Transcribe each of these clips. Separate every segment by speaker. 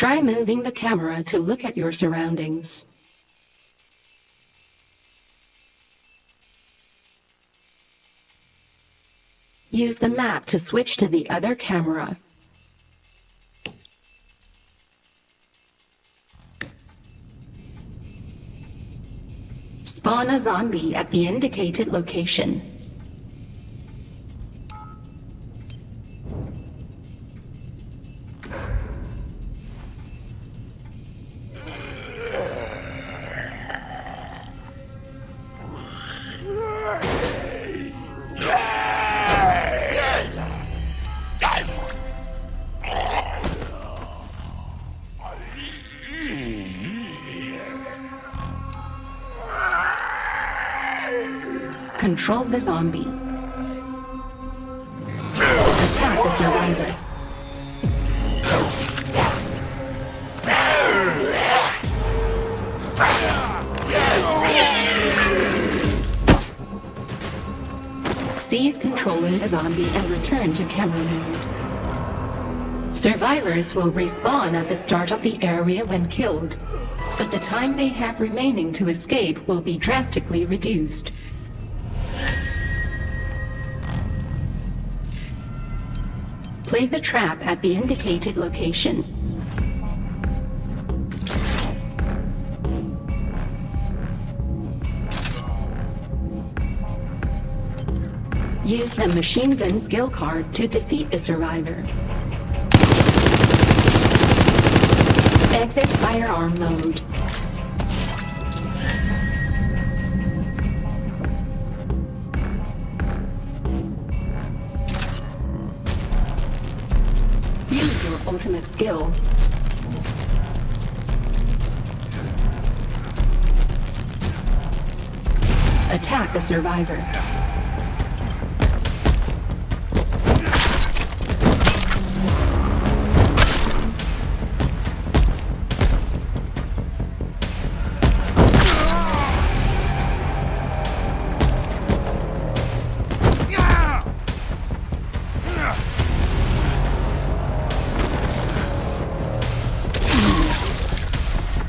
Speaker 1: Try moving the camera to look at your surroundings. Use the map to switch to the other camera. Spawn a zombie at the indicated location. Control the zombie. Attack the survivor. Seize controlling the zombie and return to camera mode. Survivors will respawn at the start of the area when killed, but the time they have remaining to escape will be drastically reduced. Place a trap at the indicated location. Use the machine gun skill card to defeat the survivor. Exit firearm mode. Use your ultimate skill. Attack the survivor.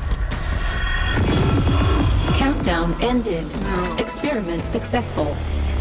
Speaker 1: Ended. Experiment successful.